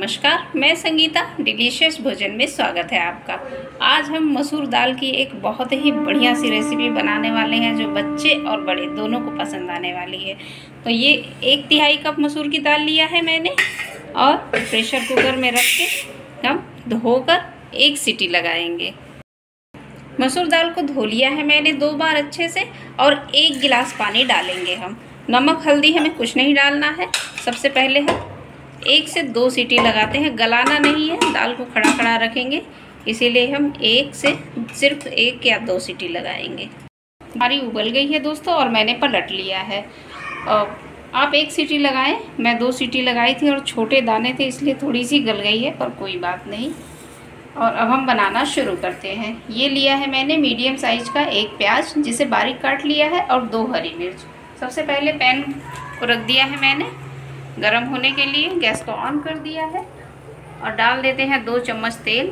नमस्कार, मैं संगीता डिलीशियस भोजन में स्वागत है आपका। आज हम मसूर दाल की एक बहुत ही बढ़िया सी रेसिपी बनाने वाले हैं जो बच्चे और बड़े दोनों को पसंद आने वाली है। तो ये 1/3 कप मसूर की दाल लिया है मैंने और प्रेशर कुकर में रख के हम धोकर 1 सीटी लगाएंगे। मसूर दाल को धो लिया है मैंने 2 बार अच्छे से और 1 गिलास पानी डालेंगे हम। नमक हल्दी हमें कुछ नहीं डालना है। सबसे पहले हम 1 से 2 सीटी लगाते हैं, गलाना नहीं है, दाल को खड़ा खड़ा रखेंगे, इसीलिए हम 1 से सिर्फ 1 या 2 सीटी लगाएंगे। हमारी उबल गई है दोस्तों और मैंने पलट लिया है। आप 1 सीटी लगाएं, मैं 2 सीटी लगाई थी और छोटे दाने थे इसलिए थोड़ी सी गल गई है, पर कोई बात नहीं। और अब हम बनाना शुरू करते हैं। ये लिया है मैंने मीडियम साइज का 1 प्याज जिसे बारीक काट लिया है और 2 हरी मिर्च। सबसे पहले पैन को रख दिया है मैंने गरम होने के लिए, गैस को ऑन कर दिया है और डाल देते हैं 2 चम्मच तेल।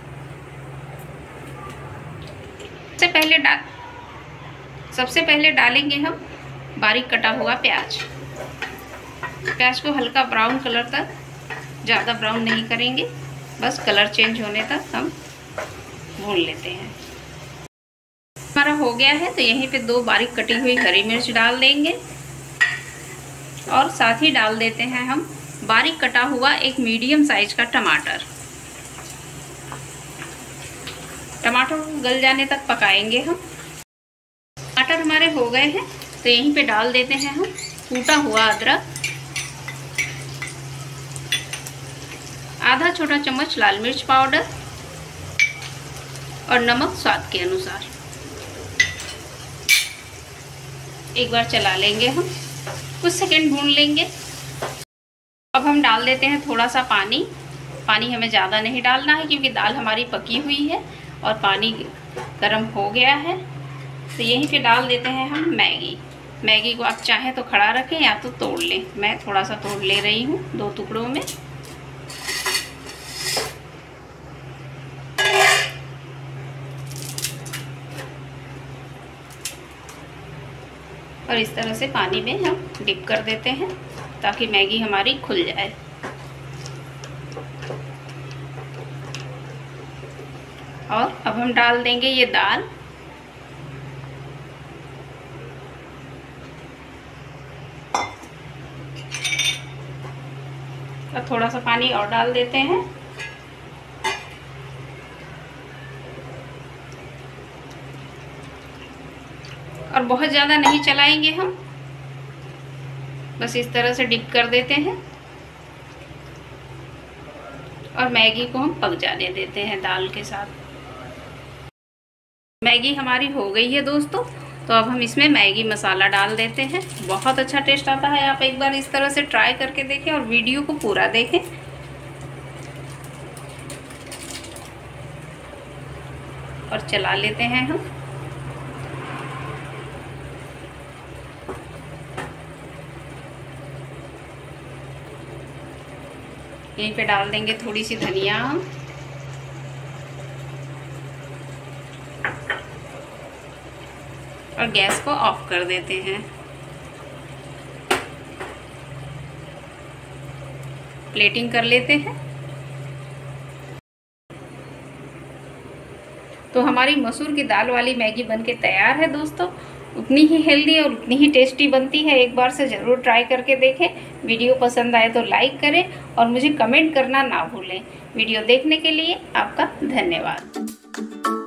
सबसे पहले डालेंगे हम बारीक कटा हुआ प्याज। प्याज को हल्का ब्राउन कलर तक, ज़्यादा ब्राउन नहीं करेंगे, बस कलर चेंज होने तक हम भून लेते हैं। हमारा हो गया है तो यहीं पे 2 बारीक कटी हुई हरी मिर्च डाल देंगे और साथ ही डाल देते हैं हम बारीक कटा हुआ 1 मीडियम साइज का टमाटर। टमाटर को गल जाने तक पकाएंगे हम। टमाटर हमारे हो गए हैं तो यहीं पे डाल देते हैं हम कूटा हुआ अदरक, आधा छोटा चम्मच लाल मिर्च पाउडर और नमक स्वाद के अनुसार। एक बार चला लेंगे हम, कुछ सेकंड भून लेंगे। अब हम डाल देते हैं थोड़ा सा पानी। पानी हमें ज़्यादा नहीं डालना है क्योंकि दाल हमारी पकी हुई है और पानी गर्म हो गया है। तो यहीं पे डाल देते हैं हम मैगी। मैगी को आप चाहें तो खड़ा रखें या तो तोड़ लें। मैं थोड़ा सा तोड़ ले रही हूँ 2 टुकड़ों में। और इस तरह से पानी में हम डिप कर देते हैं ताकि मैगी हमारी खुल जाए। और अब हम डाल देंगे ये दाल। अब थोड़ा सा पानी और डाल देते हैं और बहुत ज़्यादा नहीं चलाएंगे हम, बस इस तरह से डिप कर देते हैं और मैगी को हम पक जाने देते हैं दाल के साथ। मैगी हमारी हो गई है दोस्तों, तो अब हम इसमें मैगी मसाला डाल देते हैं। बहुत अच्छा टेस्ट आता है, आप एक बार इस तरह से ट्राई करके देखें और वीडियो को पूरा देखें। और चला लेते हैं हम। यहीं पे डाल देंगे थोड़ी सी धनिया और गैस को ऑफ कर देते हैं। प्लेटिंग कर लेते हैं। तो हमारी मसूर की दाल वाली मैगी बनके तैयार है दोस्तों। उतनी ही हेल्दी और उतनी ही टेस्टी बनती है। एक बार से ज़रूर ट्राई करके देखें। वीडियो पसंद आए तो लाइक करें और मुझे कमेंट करना ना भूलें। वीडियो देखने के लिए आपका धन्यवाद।